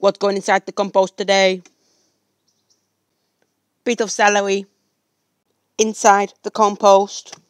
What's going inside the compost today? Bit of celery inside the compost.